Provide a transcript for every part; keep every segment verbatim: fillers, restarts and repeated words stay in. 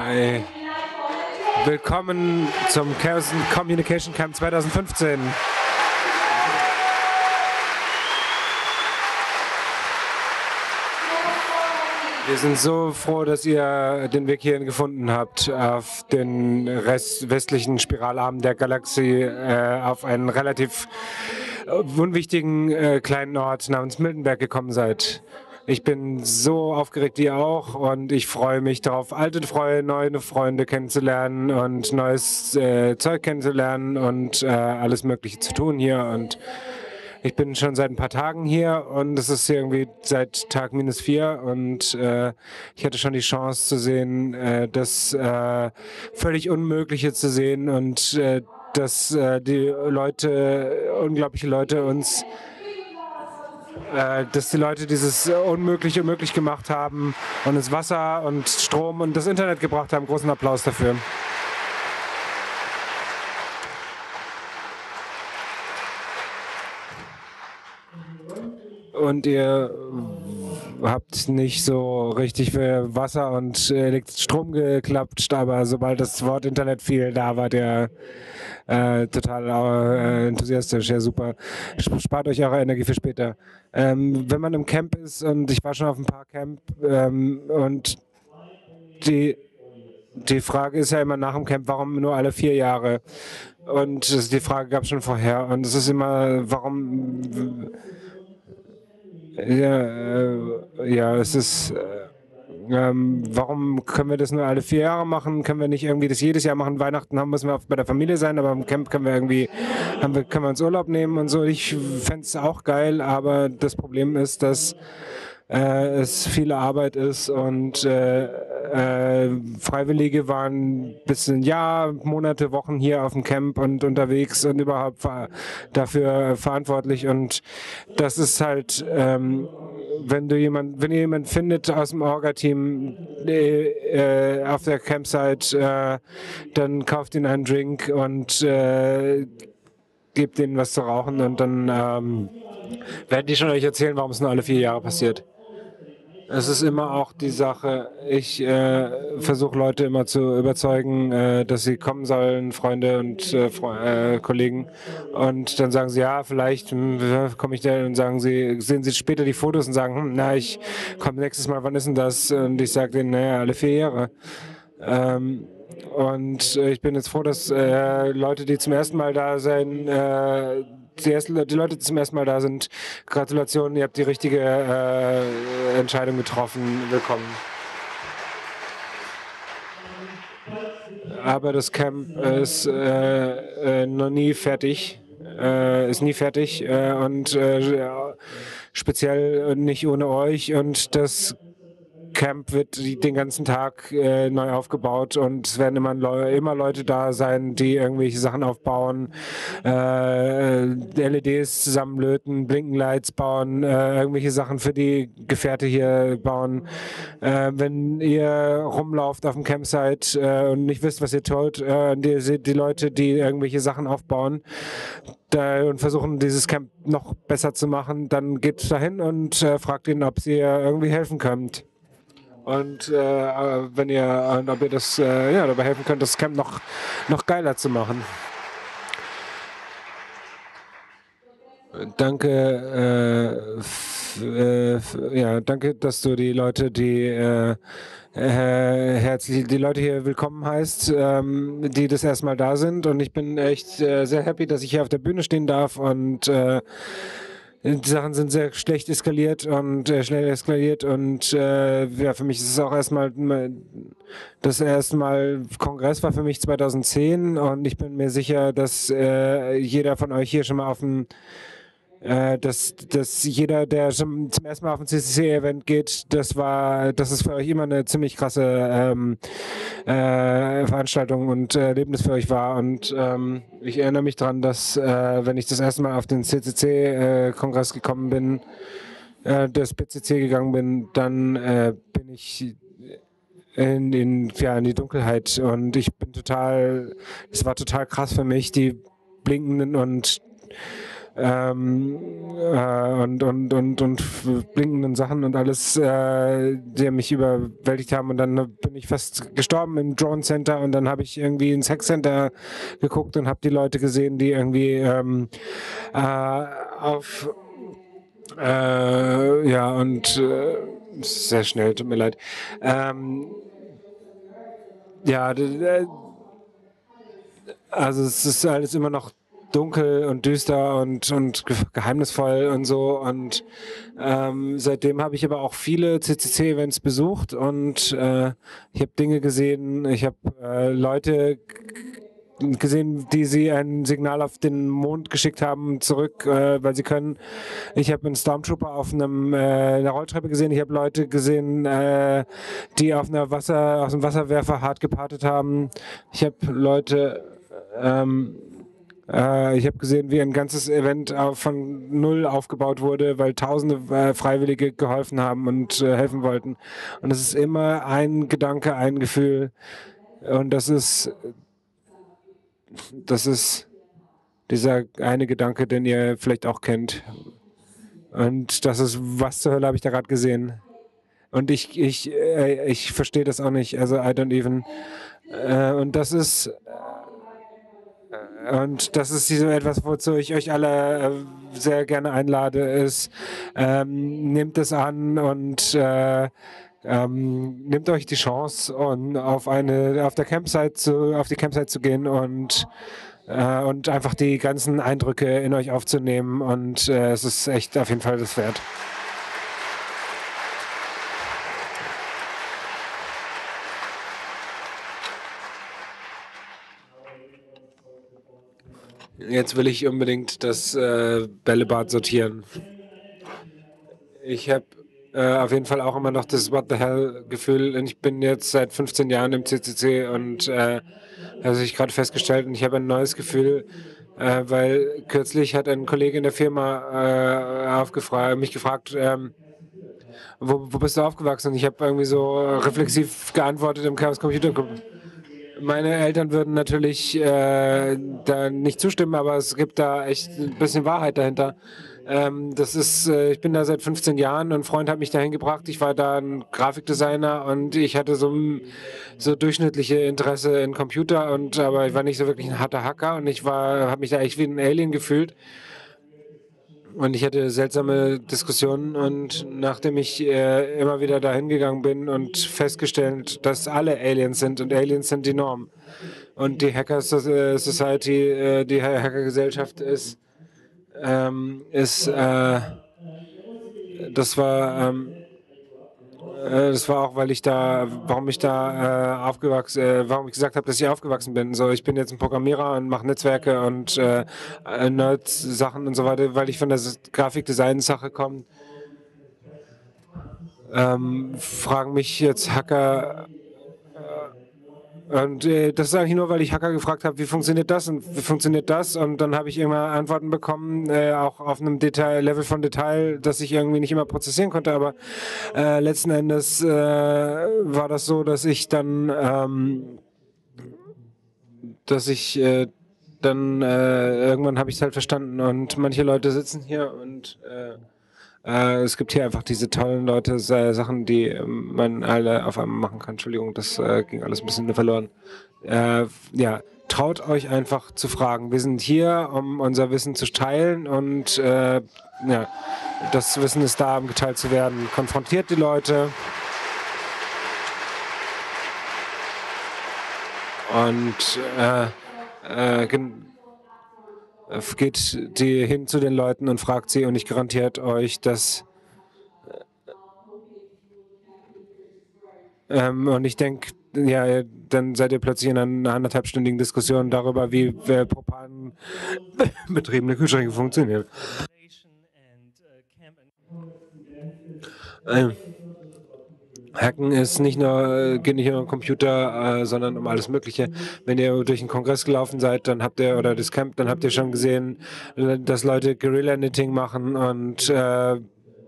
Hi. Willkommen zum Chaos Communication Camp zwanzig fünfzehn. Wir sind so froh, dass ihr den Weg hierhin gefunden habt, auf den Rest westlichen Spiralarm der Galaxie, äh, auf einen relativ unwichtigen äh, kleinen Ort namens Miltenberg gekommen seid. Ich bin so aufgeregt, ihr auch, und ich freue mich darauf, alte Freunde, neue Freunde kennenzulernen und neues äh, Zeug kennenzulernen und äh, alles Mögliche zu tun hier. Und ich bin schon seit ein paar Tagen hier und es ist irgendwie seit Tag minus vier und äh, ich hatte schon die Chance zu sehen, äh, das äh, völlig Unmögliche zu sehen und äh, dass äh, die Leute, unglaubliche Leute uns Äh, dass die Leute dieses Unmögliche möglich gemacht haben und das Wasser und Strom und das Internet gebracht haben. Großen Applaus dafür. Und ihr habt nicht so richtig für Wasser und Strom geklappt, aber sobald das Wort Internet fiel, da wart ihr äh, total äh, enthusiastisch. Ja, super. Spart euch eure Energie für später. Ähm, wenn man im Camp ist, und ich war schon auf ein paar Camp, ähm, und die, die Frage ist ja immer nach dem Camp, warum nur alle vier Jahre? Und das, die Frage gab es schon vorher. Und es ist immer, warum... Ja, äh, ja, es ist... Äh, Ähm, warum können wir das nur alle vier Jahre machen? Können wir nicht irgendwie das jedes Jahr machen? Weihnachten haben, müssen wir bei der Familie sein, aber im Camp können wir irgendwie, haben wir, können wir uns Urlaub nehmen und so. Ich fände es auch geil, aber das Problem ist, dass äh, es viele Arbeit ist und äh, äh, Freiwillige waren bis ein Jahr, Monate, Wochen hier auf dem Camp und unterwegs und überhaupt ver dafür verantwortlich, und das ist halt, ähm, wenn du jemand, wenn ihr jemanden findet aus dem Orga-Team äh, auf der Campsite, äh, dann kauft ihnen einen Drink und äh, gebt ihnen was zu rauchen, und dann ähm, werden die schon euch erzählen, warum es nur alle vier Jahre passiert. Es ist immer auch die Sache, ich äh, versuche Leute immer zu überzeugen, äh, dass sie kommen sollen, Freunde und äh, Fre äh, Kollegen. Und dann sagen sie, ja, vielleicht komme ich da, und sagen sie, sehen sie später die Fotos und sagen, hm, na, ich komme nächstes Mal, wann ist denn das? Und ich sage denen, naja, alle vier Jahre. Ähm, und äh, ich bin jetzt froh, dass äh, Leute, die zum ersten Mal da sind, äh, Die, ersten, die Leute, die zum ersten Mal da sind, Gratulation, ihr habt die richtige äh, Entscheidung getroffen. Willkommen. Aber das Camp ist äh, äh, noch nie fertig. Äh, ist nie fertig äh, und äh, speziell nicht ohne euch. Und das Camp wird den ganzen Tag äh, neu aufgebaut, und es werden immer, Le immer Leute da sein, die irgendwelche Sachen aufbauen, äh, L E Ds zusammenlöten, Blinkenlights bauen, äh, irgendwelche Sachen für die Gefährte hier bauen. Äh, wenn ihr rumlauft auf dem Campsite äh, und nicht wisst, was ihr tut, äh, die, die Leute, die irgendwelche Sachen aufbauen da, und versuchen, dieses Camp noch besser zu machen, dann geht dahin und äh, fragt ihn, ob ihr irgendwie helfen könnt. Und äh, wenn ihr, ob ihr das äh, ja, dabei helfen könnt, das Camp noch, noch geiler zu machen. Danke, äh, äh, ja, danke, dass du die Leute, die äh, äh, herzlich, die Leute hier willkommen heißt, ähm, die das erstmal da sind. Und ich bin echt äh, sehr happy, dass ich hier auf der Bühne stehen darf, und äh, die Sachen sind sehr schlecht eskaliert und äh, schnell eskaliert, und äh, ja, für mich ist es auch erstmal, das erste Mal Kongress war für mich zweitausendzehn, und ich bin mir sicher, dass äh, jeder von euch hier schon mal auf dem Äh, dass, dass jeder, der zum, zum ersten Mal auf ein C C C-Event geht, das war, das ist für euch immer eine ziemlich krasse ähm, äh, Veranstaltung und äh, Erlebnis für euch war. Und ähm, ich erinnere mich daran, dass äh, wenn ich das erste Mal auf den C C C-Kongress äh, gekommen bin, äh, das P C C gegangen bin, dann äh, bin ich in, in, ja, in die Dunkelheit, und ich bin total, es war total krass für mich, die blinkenden und ähm, äh, und, und, und, und blinkenden Sachen und alles, äh, die mich überwältigt haben. Und dann bin ich fast gestorben im Drone Center und dann habe ich irgendwie ins Hack Center geguckt und habe die Leute gesehen, die irgendwie ähm, äh, auf äh, ja, und äh, sehr schnell, tut mir leid. Ähm, ja, also es ist alles immer noch dunkel und düster und, und geheimnisvoll und so. Und ähm, seitdem habe ich aber auch viele C C C-Events besucht und äh, ich habe Dinge gesehen, ich habe äh, Leute gesehen, die sie ein Signal auf den Mond geschickt haben, zurück, äh, weil sie können. Ich habe einen Stormtrooper auf einem, äh, einer Rolltreppe gesehen. Ich habe Leute gesehen, äh, die auf einer Wasser, aus dem Wasserwerfer hart gepartet haben. Ich habe Leute, ähm, äh, ich habe gesehen, wie ein ganzes Event äh, von Null aufgebaut wurde, weil tausende äh, Freiwillige geholfen haben und äh, helfen wollten. Und es ist immer ein Gedanke, ein Gefühl. Und das ist, das ist dieser eine Gedanke, den ihr vielleicht auch kennt. Und das ist, was zur Hölle habe ich da gerade gesehen? Und ich, ich, äh, ich verstehe das auch nicht. Also I don't even. Äh, und das ist und das ist so etwas, wozu ich euch alle äh, sehr gerne einlade, ist, ähm, nehmt es an und äh, ähm, nehmt euch die Chance, und auf eine, auf der Campsite zu, auf die Campsite zu gehen und äh, und einfach die ganzen Eindrücke in euch aufzunehmen. Und äh, es ist echt auf jeden Fall das wert. Jetzt will ich unbedingt das äh, Bällebad sortieren. Ich habe äh, auf jeden Fall auch immer noch das What the hell-Gefühl. Ich bin jetzt seit fünfzehn Jahren im C C C und äh, habe ich gerade festgestellt, und ich habe ein neues Gefühl, äh, weil kürzlich hat ein Kollege in der Firma äh, aufgefragt, mich gefragt, ähm, wo, wo bist du aufgewachsen? Und ich habe irgendwie so reflexiv geantwortet im Chaos Computer Club. Meine Eltern würden natürlich äh, da nicht zustimmen, aber es gibt da echt ein bisschen Wahrheit dahinter. Ähm, das ist, äh, ich bin da seit fünfzehn Jahren, ein Freund hat mich dahin gebracht. Ich war da ein Grafikdesigner und ich hatte so, ein- so durchschnittliche Interesse in Computer, und aber ich war nicht so wirklich ein harter Hacker, und ich war, habe mich da echt wie ein Alien gefühlt. Und ich hatte seltsame Diskussionen, und nachdem ich äh, immer wieder dahin gegangen bin und festgestellt, dass alle Aliens sind und Aliens sind die Norm. Und die Hacker äh, Society, äh, die Hackergesellschaft ist, ähm, ist äh, das war ähm, äh, das war auch, weil ich da, warum ich da äh, aufgewachsen, äh, warum ich gesagt habe, dass ich aufgewachsen bin. So, ich bin jetzt ein Programmierer und mache Netzwerke und äh, äh, Nerds-Sachen und so weiter, weil ich von der Grafikdesign-Sache komme. Ähm, fragen mich jetzt Hacker, und äh, das ist eigentlich nur, weil ich Hacker gefragt habe, wie funktioniert das und wie funktioniert das, und dann habe ich immer Antworten bekommen, äh, auch auf einem Detail, Level von Detail, das ich irgendwie nicht immer prozessieren konnte, aber äh, letzten Endes äh, war das so, dass ich dann, ähm, dass ich äh, dann äh, irgendwann habe ich es halt verstanden, und manche Leute sitzen hier und äh, äh, es gibt hier einfach diese tollen Leute, äh, Sachen, die ähm, man alle auf einmal machen kann. Entschuldigung, das äh, ging alles ein bisschen verloren. Äh, ja, traut euch einfach zu fragen. Wir sind hier, um unser Wissen zu teilen, und äh, ja, das Wissen ist da, um geteilt zu werden. Konfrontiert die Leute und äh, äh, geht die hin zu den Leuten und fragt sie, und ich garantiert euch, dass Ähm, und ich denke, ja, dann seid ihr plötzlich in einer anderthalbstündigen Diskussion darüber, wie äh, propan betriebene Kühlschränke funktionieren. Ähm, Hacken ist nicht nur, äh, geht nicht nur um Computer, äh, sondern um alles Mögliche. Wenn ihr durch den Kongress gelaufen seid, dann habt ihr, oder das Camp, dann habt ihr schon gesehen, äh, dass Leute Guerilla-Knitting machen und äh,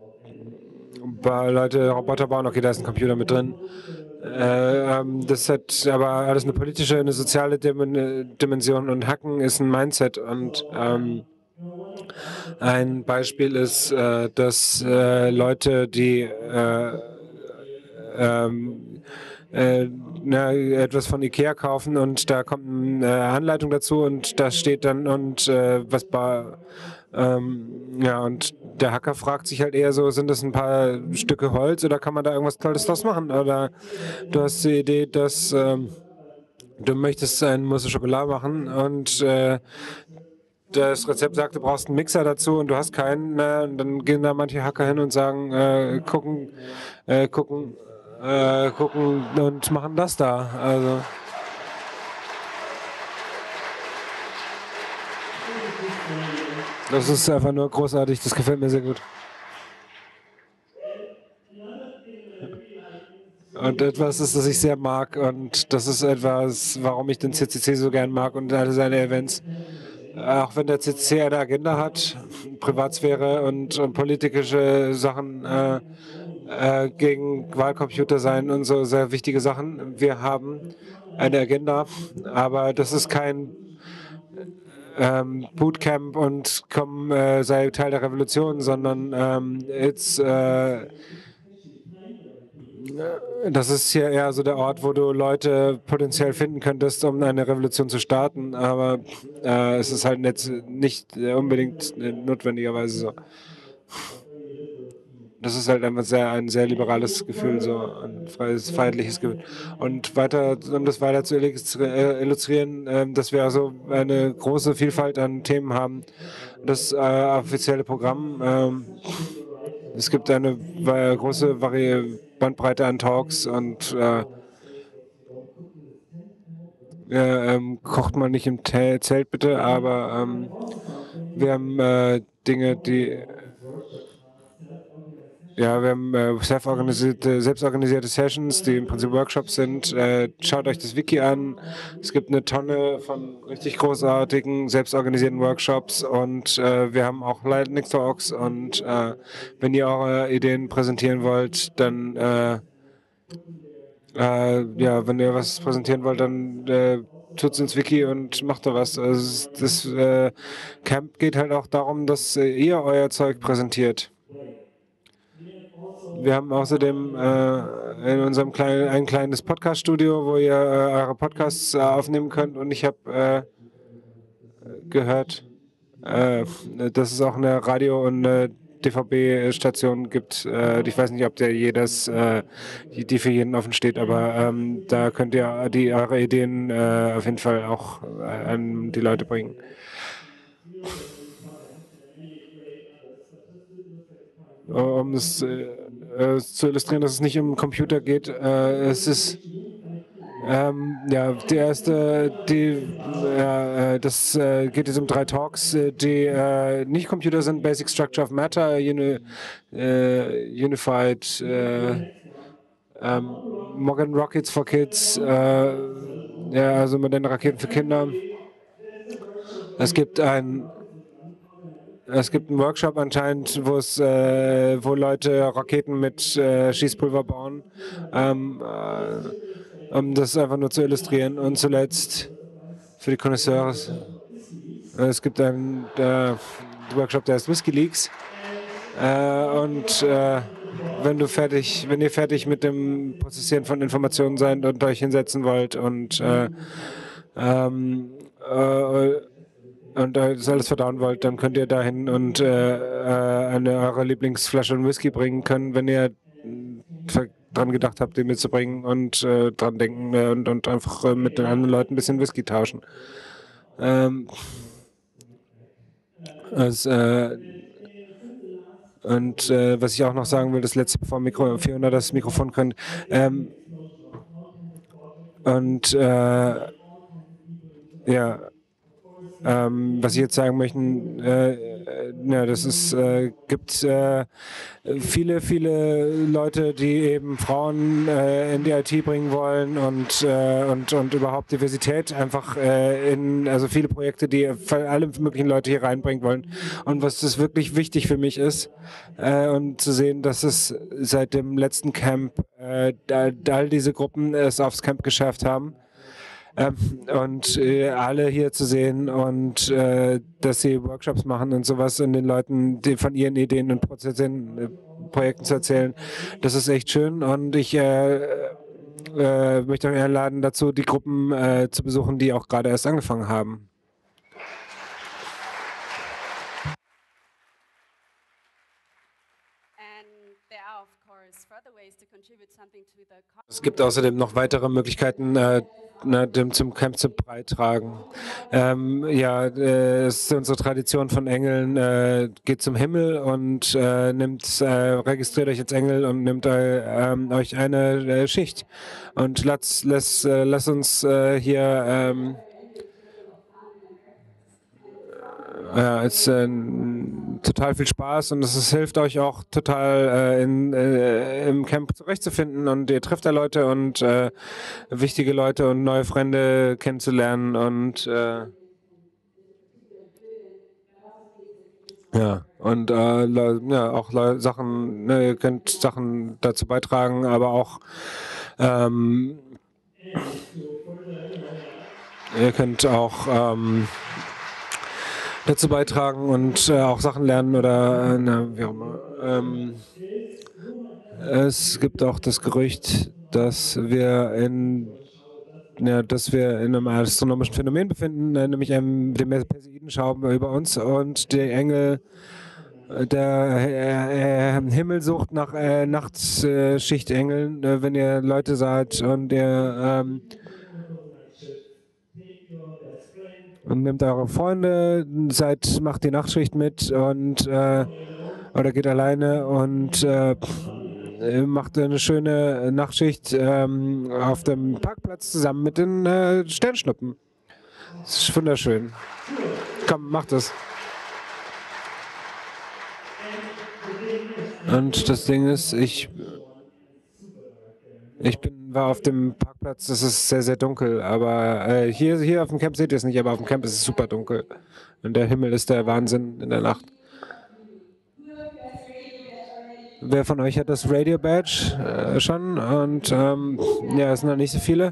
Leute Roboter bauen. Okay, da ist ein Computer mit drin. Äh, ähm, das hat aber alles eine politische, eine soziale Dim Dimension, und Hacken ist ein Mindset, und ähm, Ein Beispiel ist, äh, dass äh, Leute, die äh, ähm, äh, na, etwas von Ikea kaufen und da kommt eine Anleitung dazu und da steht dann und äh, was bei ähm, ja, und der Hacker fragt sich halt eher so, sind das ein paar Stücke Holz oder kann man da irgendwas Tolles draus machen? Oder du hast die Idee, dass ähm, du möchtest ein Mousse Schokolade machen und äh, das Rezept sagt, du brauchst einen Mixer dazu und du hast keinen. Äh, und dann gehen da manche Hacker hin und sagen, äh, gucken, äh, gucken, äh, gucken und machen das da. Also das ist einfach nur großartig. Das gefällt mir sehr gut. Und etwas ist, das ich sehr mag und das ist etwas, warum ich den C C C so gern mag und alle seine Events. Auch wenn der C C C eine Agenda hat, Privatsphäre und, und politische Sachen äh, äh, gegen Wahlcomputer sein und so sehr wichtige Sachen. Wir haben eine Agenda, aber das ist kein ähm, Bootcamp und komm, äh, sei Teil der Revolution, sondern ähm, it's, äh, das ist hier eher so der Ort, wo du Leute potenziell finden könntest, um eine Revolution zu starten, aber äh, es ist halt nicht, nicht unbedingt notwendigerweise so. Das ist halt einfach sehr, ein sehr liberales Gefühl, so ein freies, freiheitliches Gefühl. Und weiter, um das weiter zu äh, illustrieren, äh, dass wir also eine große Vielfalt an Themen haben. Das äh, offizielle Programm, äh, es gibt eine äh, große Vari Bandbreite an Talks und äh, äh, ähm, kocht man nicht im Zelt bitte, aber ähm, wir haben äh, Dinge, die Ja, wir haben äh, selbstorganisierte, selbstorganisierte Sessions, die im Prinzip Workshops sind. Äh, schaut euch das Wiki an. Es gibt eine Tonne von richtig großartigen, selbstorganisierten Workshops und äh, wir haben auch Lightning Talks und äh, wenn ihr eure Ideen präsentieren wollt, dann äh, äh, ja, wenn ihr was präsentieren wollt, dann äh, tut's ins Wiki und macht da was. Also das äh, Camp geht halt auch darum, dass äh, ihr euer Zeug präsentiert. Wir haben außerdem äh, in unserem kleinen, ein kleines Podcast-Studio, wo ihr äh, eure Podcasts äh, aufnehmen könnt. Und ich habe äh, gehört, äh, dass es auch eine Radio- und eine D V B-Station gibt. Äh, ich weiß nicht, ob der jedes, äh, die für jeden offen steht, aber ähm, da könnt ihr die, eure Ideen äh, auf jeden Fall auch äh, an die Leute bringen. Um es äh, äh, zu illustrieren, dass es nicht um Computer geht. Äh, es ist ähm, ja die erste, die ja, äh, das äh, geht jetzt um drei Talks, äh, die äh, nicht Computer sind: Basic Structure of Matter, Uni, äh, Unified, äh, ähm, Modern Rockets for Kids, äh, ja, also moderne Raketen für Kinder. Es gibt ein Es gibt einen Workshop anscheinend, wo es, äh, wo Leute Raketen mit äh, Schießpulver bauen, ähm, äh, um das einfach nur zu illustrieren. Und zuletzt für die Connoisseure, äh, es gibt einen äh, Workshop, der heißt Whisky Leaks. Äh, und äh, wenn du fertig, wenn ihr fertig mit dem Prozessieren von Informationen seid und euch hinsetzen wollt und äh, ähm, äh, und äh, das alles verdauen wollt, dann könnt ihr dahin und äh, äh, eine eure Lieblingsflasche und Whisky bringen können, wenn ihr äh, dran gedacht habt, den mitzubringen und äh, dran denken äh, und, und einfach äh, mit den anderen Leuten ein bisschen Whisky tauschen. Ähm, es, äh, und äh, was ich auch noch sagen will, das letzte, bevor Mikro, vierhundert das Mikrofon können. Ähm, und äh, ja, Ähm, was ich jetzt sagen möchte, äh, äh, ja, das ist, äh, gibt äh, viele, viele Leute, die eben Frauen äh, in die I T bringen wollen und, äh, und, und überhaupt Diversität einfach äh, in, also viele Projekte, die alle möglichen Leute hier reinbringen wollen. Und was das wirklich wichtig für mich ist, äh, und zu sehen, dass es seit dem letzten Camp äh, all diese Gruppen es aufs Camp geschafft haben, Ähm, und äh, alle hier zu sehen und äh, dass sie Workshops machen und sowas und den Leuten die von ihren Ideen und Prozessen, äh, Projekten zu erzählen, das ist echt schön. Und ich äh, äh, möchte euch einladen dazu, die Gruppen äh, zu besuchen, die auch gerade erst angefangen haben. Es gibt außerdem noch weitere Möglichkeiten, äh, na, dem zum Camp zu beitragen. Ähm, ja, äh, es ist unsere Tradition von Engeln, äh, geht zum Himmel und äh, nimmt, äh, registriert euch als Engel und nimmt äh, ähm, euch eine äh, Schicht. Und lasst, lasst, äh, lasst uns äh, hier ähm, Ja, es ist äh, total viel Spaß und es ist, hilft euch auch total äh, in, äh, im Camp zurechtzufinden und ihr trefft da Leute und äh, wichtige Leute und neue Freunde kennenzulernen und äh, ja, und äh, ja, auch Sachen, ne, ihr könnt Sachen dazu beitragen, aber auch ähm, ihr könnt auch ähm, dazu beitragen und äh, auch Sachen lernen oder äh, na, wie auch immer. Ähm, es gibt auch das Gerücht, dass wir in ja, dass wir in einem astronomischen Phänomen befinden, äh, nämlich einem, dem Perseidenschau über uns und die Engel, äh, der äh, äh, Himmel sucht nach äh, Nachtschichtengeln, äh, wenn ihr Leute seid und ihr ähm, und nehmt eure Freunde, seid, macht die Nachtschicht mit und äh, oder geht alleine und äh, macht eine schöne Nachtschicht ähm, auf dem Parkplatz zusammen mit den äh, Sternschnuppen. Das ist wunderschön. Komm, macht das. Und das Ding ist, ich, ich bin, war auf dem Parkplatz, das ist sehr, sehr dunkel, aber äh, hier, hier auf dem Camp seht ihr es nicht, aber auf dem Camp ist es super dunkel. Und der Himmel ist der Wahnsinn in der Nacht. Wer von euch hat das Radio Badge äh, schon? Und ähm, ja, es sind noch nicht so viele.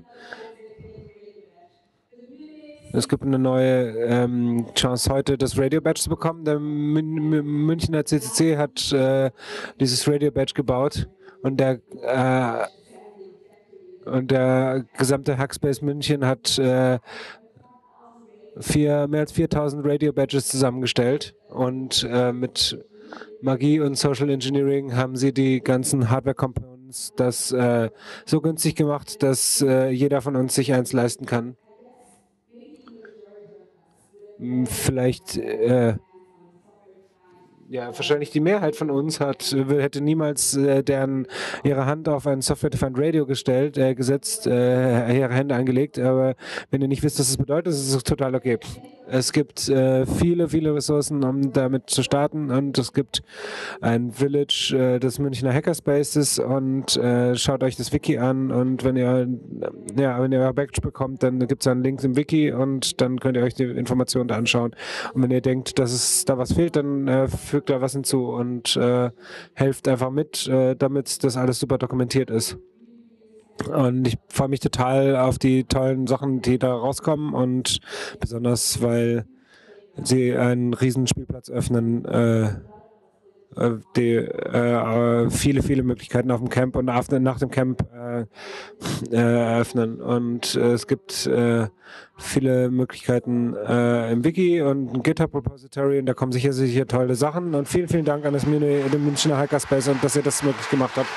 Es gibt eine neue ähm, Chance heute, das Radio Badge zu bekommen. Der Mün Münchner C C C hat äh, dieses Radio Badge gebaut und der, äh, und der gesamte Hackspace München hat äh, vier, mehr als viertausend Radio Badges zusammengestellt und äh, mit Magie und Social Engineering haben sie die ganzen Hardware Components das äh, so günstig gemacht, dass äh, jeder von uns sich eins leisten kann. Vielleicht äh, ja, wahrscheinlich die Mehrheit von uns hat, hätte niemals äh, deren, ihre Hand auf ein Software-Defined Radio gestellt, äh, gesetzt, äh, ihre Hände angelegt. Aber wenn ihr nicht wisst, was das bedeutet, ist es total okay. Es gibt äh, viele, viele Ressourcen, um damit zu starten. Und es gibt ein Village äh, des Münchner Hackerspaces und äh, schaut euch das Wiki an. Und wenn ihr, ja, wenn ihr euer Badge bekommt, dann gibt es einen Link im Wiki und dann könnt ihr euch die Informationen da anschauen. Und wenn ihr denkt, dass es da was fehlt, dann äh, fügt da was hinzu und äh, helft einfach mit, äh, damit das alles super dokumentiert ist. Und ich freue mich total auf die tollen Sachen, die da rauskommen und besonders, weil sie einen riesen Spielplatz öffnen, äh, die äh, viele, viele Möglichkeiten auf dem Camp und nach, nach dem Camp äh, eröffnen. Und äh, es gibt äh, viele Möglichkeiten äh, im Wiki und ein GitHub-Repository und da kommen sicher, sicher tolle Sachen. Und vielen, vielen Dank an das Münchner Hackerspace und dass ihr das möglich gemacht habt.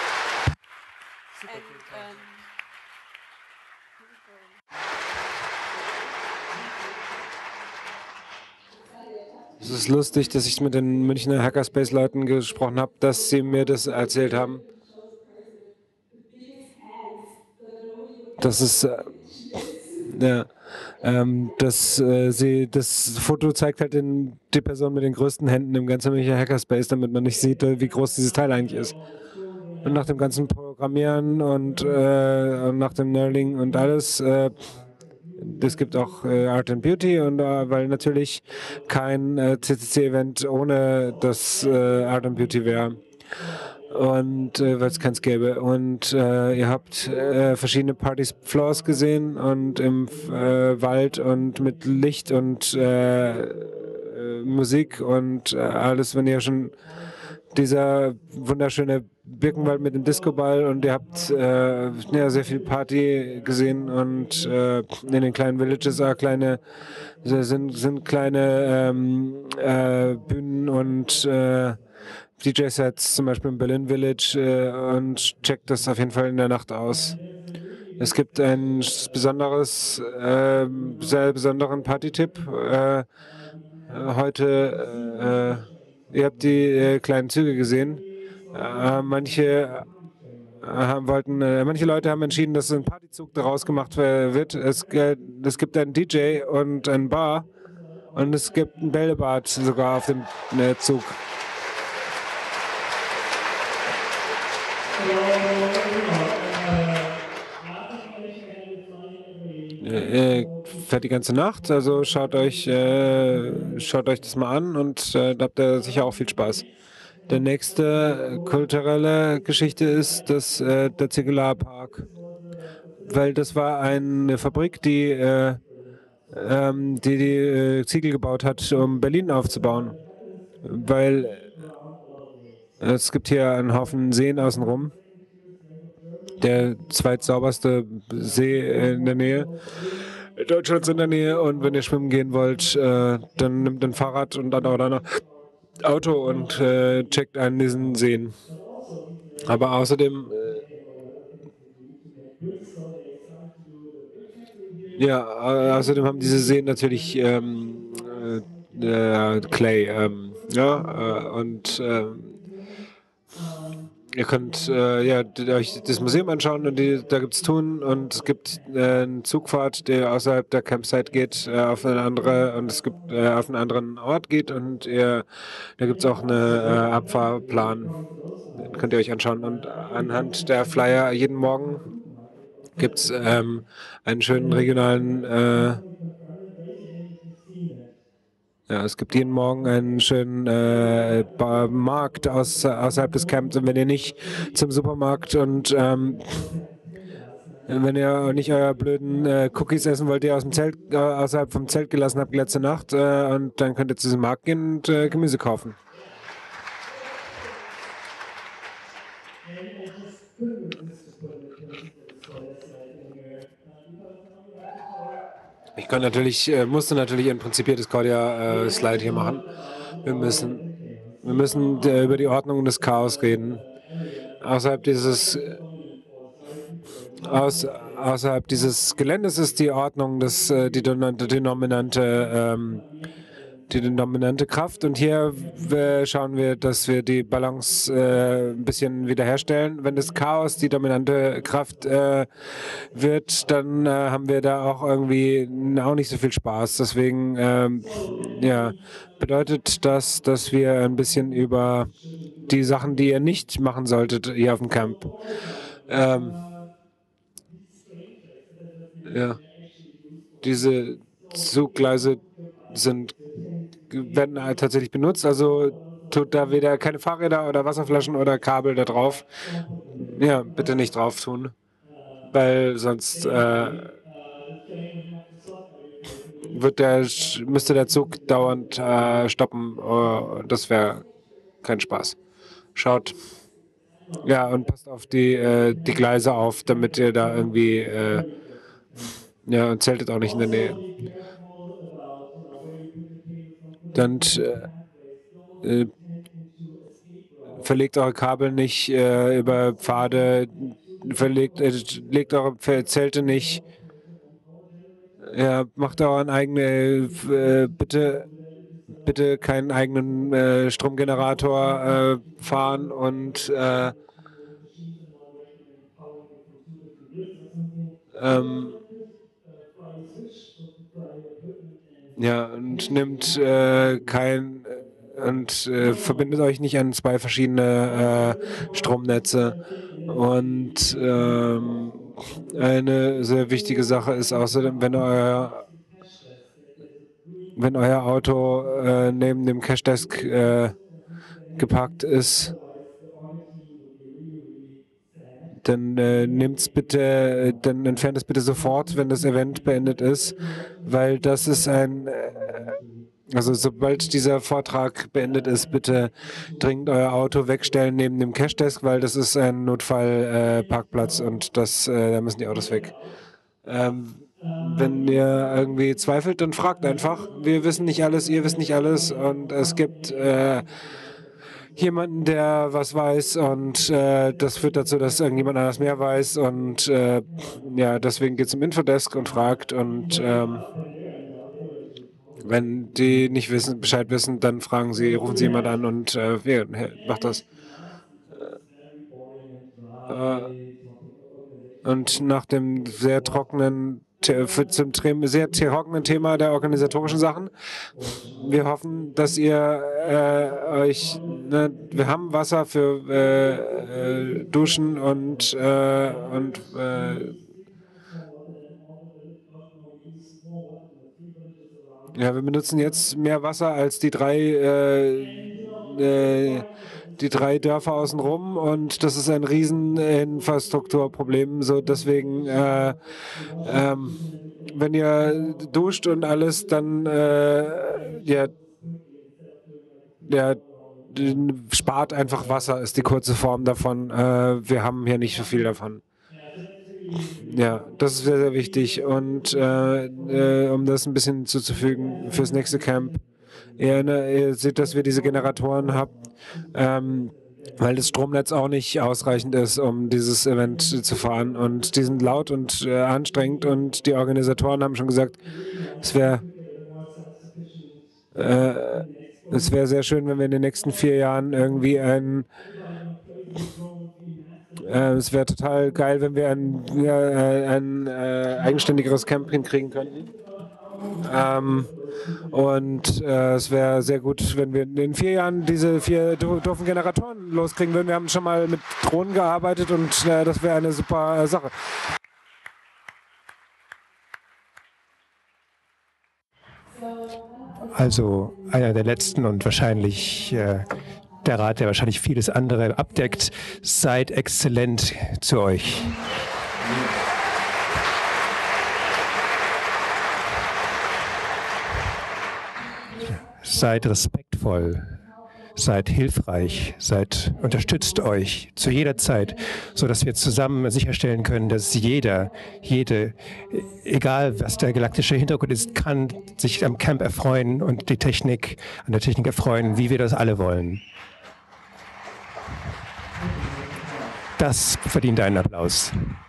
Es ist lustig, dass ich mit den Münchner Hackerspace-Leuten gesprochen habe, dass sie mir das erzählt haben. Das ist, äh, ja, ähm, dass äh, sie, das Foto zeigt halt den, die Person mit den größten Händen im ganzen Münchner Hackerspace, damit man nicht sieht, wie groß dieses Teil eigentlich ist. Und nach dem ganzen Programmieren und äh, nach dem Nerding und alles, äh, es gibt auch äh, Art and Beauty und äh, weil natürlich kein äh, C C C-Event ohne das äh, Art and Beauty wäre. und äh, weil es keins gäbe. Und äh, ihr habt äh, verschiedene Parties Floors gesehen und im äh, Wald und mit Licht und äh, äh, Musik und äh, alles, wenn ihr schon dieser wunderschöne Birkenwald mit dem Discoball und ihr habt äh, ja, sehr viel Party gesehen und äh, in den kleinen Villages auch kleine sind, sind kleine ähm, äh, Bühnen und äh, D J-Sets, zum Beispiel im Berlin Village äh, und checkt das auf jeden Fall in der Nacht aus. Es gibt ein besonderes, äh, sehr besonderen Party-Tipp. Äh, heute, äh, ihr habt die äh, kleinen Züge gesehen. Äh, manche haben, wollten, äh, manche Leute haben entschieden, dass ein Partyzug daraus gemacht äh, wird. Es, äh, es gibt einen D J und ein Bar und es gibt ein Bällebad sogar auf dem äh, Zug. Äh, fährt die ganze Nacht, also schaut euch, äh, schaut euch das mal an und äh, da habt ihr sicher auch viel Spaß. Der nächste kulturelle Geschichte ist das, äh, der Zigeunerpark, weil das war eine Fabrik, die äh, ähm, die, die äh, Ziegel gebaut hat, um Berlin aufzubauen, weil äh, es gibt hier einen Haufen Seen außenrum, der zweitsauberste See in der Nähe. Deutschlands in der Nähe und wenn ihr schwimmen gehen wollt, äh, dann nimmt ein Fahrrad und dann oder ein Auto und äh, checkt einen diesen Seen. Aber außerdem, äh, ja, äh, außerdem haben diese Seen natürlich ähm, äh, äh, Clay, ähm, ja, äh, und äh, ihr könnt äh, ja, euch das Museum anschauen und die, da gibt es Touren und es gibt äh, eine Zugfahrt, die außerhalb der Campsite geht, äh, auf eine andere und es gibt äh, auf einen anderen Ort geht und ihr, da gibt es auch eine äh, Abfahrplan. Den könnt ihr euch anschauen. Und anhand der Flyer jeden Morgen gibt es ähm, einen schönen regionalen äh, Ja, es gibt jeden Morgen einen schönen äh, Markt aus, außerhalb des Camps. Und wenn ihr nicht zum Supermarkt und ähm, wenn ihr nicht euer blöden äh, Cookies essen wollt, die ihr aus dem Zelt, äh, außerhalb vom Zelt gelassen habt letzte Nacht, äh, und dann könnt ihr zu diesem Markt gehen und äh, Gemüse kaufen. Ich kann natürlich, äh, musste natürlich ein prinzipiertes Cordia-Slide äh, hier machen. Wir müssen, wir müssen äh, über die Ordnung des Chaos reden. Außerhalb dieses, aus, außerhalb dieses Geländes ist die Ordnung des, äh, die, die dominante ähm, die dominante Kraft. Und hier äh, schauen wir, dass wir die Balance äh, ein bisschen wiederherstellen. Wenn das Chaos die dominante Kraft äh, wird, dann äh, haben wir da auch irgendwie auch nicht so viel Spaß. Deswegen ähm, ja, bedeutet das, dass wir ein bisschen über die Sachen, die ihr nicht machen solltet hier auf dem Camp. Ähm, ja, diese Zuggleise sind werden halt tatsächlich benutzt, also tut da weder keine Fahrräder oder Wasserflaschen oder Kabel da drauf. Ja, bitte nicht drauf tun, weil sonst äh, wird der, müsste der Zug dauernd äh, stoppen. Oh, das wäre kein Spaß. Schaut. Ja, und passt auf die, äh, die Gleise auf, damit ihr da irgendwie, äh, ja, und zeltet auch nicht in der Nähe. Dann äh, verlegt eure Kabel nicht äh, über Pfade, verlegt, äh, legt eure Zelte nicht, ja, macht euren eigenen, äh, bitte, bitte keinen eigenen äh, Stromgenerator äh, fahren und äh, ähm, ja, und nimmt äh, kein und äh, verbindet euch nicht an zwei verschiedene äh, Stromnetze. Und ähm, eine sehr wichtige Sache ist außerdem, wenn euer, wenn euer Auto äh, neben dem Cashdesk äh, geparkt ist, dann äh, nimmt's bitte, dann entfernt es bitte sofort, wenn das Event beendet ist, weil das ist ein, äh, also sobald dieser Vortrag beendet ist, bitte dringend euer Auto wegstellen neben dem Cashdesk, weil das ist ein Notfallparkplatz äh, und das, äh, da müssen die Autos weg. Ähm, wenn ihr irgendwie zweifelt, dann fragt einfach. Wir wissen nicht alles, ihr wisst nicht alles und es gibt äh, jemanden, der was weiß und äh, das führt dazu, dass irgendjemand anders mehr weiß und äh, ja, deswegen geht zum Infodesk und fragt und ähm, wenn die nicht wissen, Bescheid wissen, dann fragen sie, rufen sie jemand an und äh, ja, macht das. Äh, und nach dem sehr trockenen für zum sehr trockenen Thema der organisatorischen Sachen. Wir hoffen, dass ihr äh, euch, ne, wir haben Wasser für äh, äh, Duschen und, äh, und äh, ja, wir benutzen jetzt mehr Wasser als die drei äh, äh, die drei Dörfer außenrum und das ist ein riesen Infrastrukturproblem. So deswegen, äh, ähm, wenn ihr duscht und alles, dann äh, ja, ja, spart einfach Wasser, ist die kurze Form davon. Äh, wir haben hier nicht so viel davon. Ja, das ist sehr, sehr wichtig. Und äh, äh, um das ein bisschen zuzufügen fürs nächste Camp, ihr, ne, ihr seht, dass wir diese Generatoren haben, ähm, weil das Stromnetz auch nicht ausreichend ist, um dieses Event zu fahren. Und die sind laut und äh, anstrengend und die Organisatoren haben schon gesagt, es wäre äh, es wäre sehr schön, wenn wir in den nächsten vier Jahren irgendwie ein Äh, es wäre total geil, wenn wir ein, äh, ein äh, eigenständigeres Camp hinkriegen könnten. Ähm, und äh, es wäre sehr gut, wenn wir in vier Jahren diese vier doofen Generatoren loskriegen würden. Wir haben schon mal mit Drohnen gearbeitet und äh, das wäre eine super äh, Sache. Also einer der letzten und wahrscheinlich äh, der Rat, der wahrscheinlich vieles andere abdeckt. Seid exzellent zu euch. Seid respektvoll, seid hilfreich, seid, unterstützt euch zu jeder Zeit, sodass wir zusammen sicherstellen können, dass jeder, jede, egal was der galaktische Hintergrund ist, kann sich am Camp erfreuen und die Technik, an der Technik erfreuen, wie wir das alle wollen. Das verdient einen Applaus.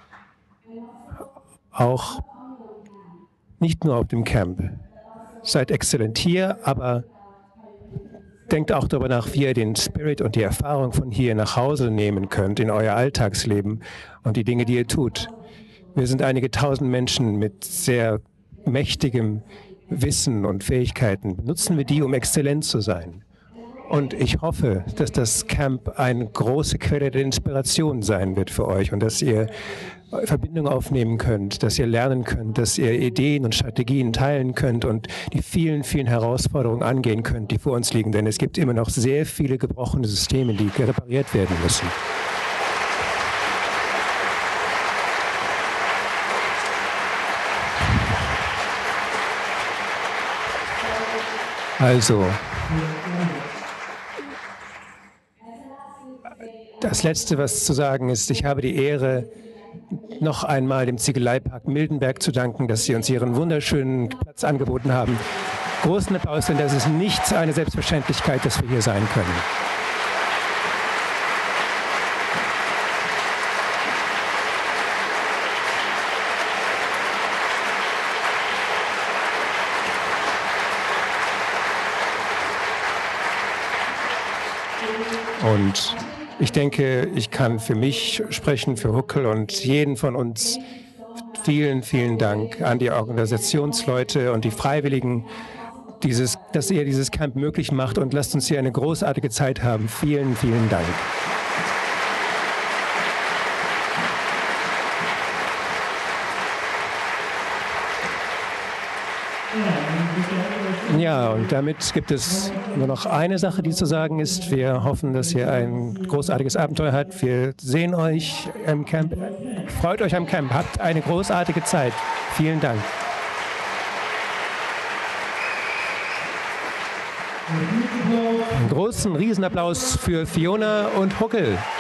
Auch nicht nur auf dem Camp. Seid exzellent hier, aber denkt auch darüber nach, wie ihr den Spirit und die Erfahrung von hier nach Hause nehmen könnt in euer Alltagsleben und die Dinge, die ihr tut. Wir sind einige tausend Menschen mit sehr mächtigem Wissen und Fähigkeiten. Nutzen wir die, um exzellent zu sein. Und ich hoffe, dass das Camp eine große Quelle der Inspiration sein wird für euch und dass ihr Verbindung aufnehmen könnt, dass ihr lernen könnt, dass ihr Ideen und Strategien teilen könnt und die vielen, vielen Herausforderungen angehen könnt, die vor uns liegen. Denn es gibt immer noch sehr viele gebrochene Systeme, die repariert werden müssen. Also, das Letzte, was zu sagen ist, ich habe die Ehre, noch einmal dem Ziegeleipark Mildenberg zu danken, dass Sie uns Ihren wunderschönen Platz angeboten haben. Großen Applaus, denn das ist nicht eine Selbstverständlichkeit, dass wir hier sein können. Und ich denke, ich kann für mich sprechen, für Huckel und jeden von uns. Vielen, vielen Dank an die Organisationsleute und die Freiwilligen, dieses, dass ihr dieses Camp möglich macht und lasst uns hier eine großartige Zeit haben. Vielen, vielen Dank. Ja, Ja, und damit gibt es nur noch eine Sache, die zu sagen ist. Wir hoffen, dass ihr ein großartiges Abenteuer habt. Wir sehen euch im Camp. Freut euch am Camp. Habt eine großartige Zeit. Vielen Dank. Einen großen Riesenapplaus für Fiona und Huckel.